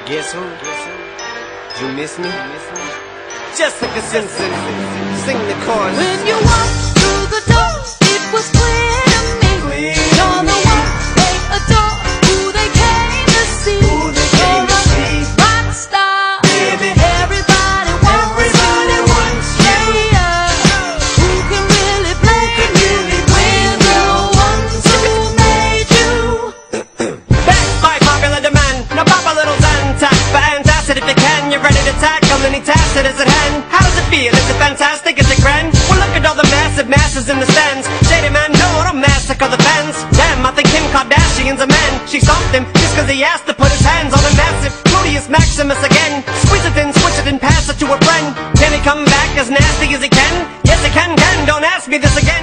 Guess who? You miss me? Jessica Simpson, sing the chorus. When you walked through the door, it was clear to me. You're the one they adore, who they came to see. You're a rock star, baby. Everybody wants you. Yeah, who can really blame you when the ones who made you? Back by popular demand, now pop a little Zantac for antacid if you can. You're ready to tackle any task that is at hand. How does it feel? Is it fantastic? Is it grand? Well, look at all the massive masses in the stands. Shady man, no, I don't massacre the fans. Damn, I think Kim Kardashian's a man. She stopped him just cause he asked to put his hands on a massive Proteus Maximus again. Squeeze it in, switch it and pass it to a friend. Can he come back as nasty as he can? Yes, he can, don't ask me this again.